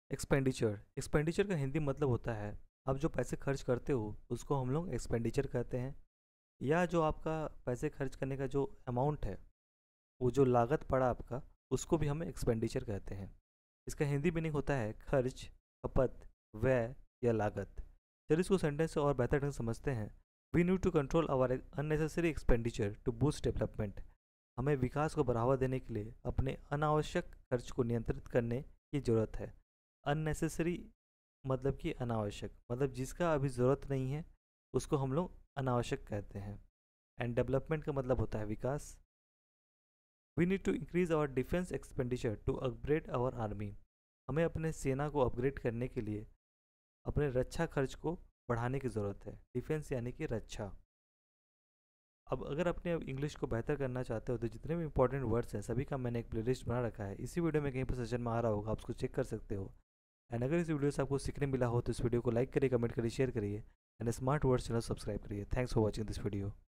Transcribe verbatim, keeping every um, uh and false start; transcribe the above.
Expenditure expenditure का हिंदी मतलब होता है आप जो पैसे खर्च करते हो उसको हम लोग एक्सपेंडिचर कहते हैं। या जो आपका पैसे खर्च करने का जो अमाउंट है, वो जो लागत पड़ा आपका, उसको भी हम एक्सपेंडिचर कहते हैं। इसका हिंदी मीनिंग होता है खर्च, खपत, व्यय या लागत। चलिए इसको सेंटेंस से और बेहतर ढंग से समझते हैं। We need to control our unnecessary expenditure to boost development. हमें विकास को बढ़ावा देने के लिए अपने अनावश्यक खर्च को नियंत्रित करने की ज़रूरत है। अननेसेसरी मतलब कि अनावश्यक, मतलब जिसका अभी ज़रूरत नहीं है उसको हम लोग अनावश्यक कहते हैं। एंड डेवलपमेंट का मतलब होता है विकास। We need to increase our defence expenditure to upgrade our army. हमें अपने सेना को अपग्रेड करने के लिए अपने रक्षा खर्च को बढ़ाने की ज़रूरत है। डिफेंस यानी कि रक्षा। अब अगर अपने इंग्लिश को बेहतर करना चाहते हो तो जितने भी इंपॉर्टेंट वर्ड्स हैं सभी का मैंने एक प्लेलिस्ट बना रखा है। इसी वीडियो में कहीं पर सजेशन में आ रहा होगा, आप उसको चेक कर सकते हो। एंड अगर इस वीडियो से आपको सीखने मिला हो तो इस वीडियो को लाइक करिए, कमेंट करिए, शेयर करिए and smart words channel subscribe करिए। Thanks for watching this video.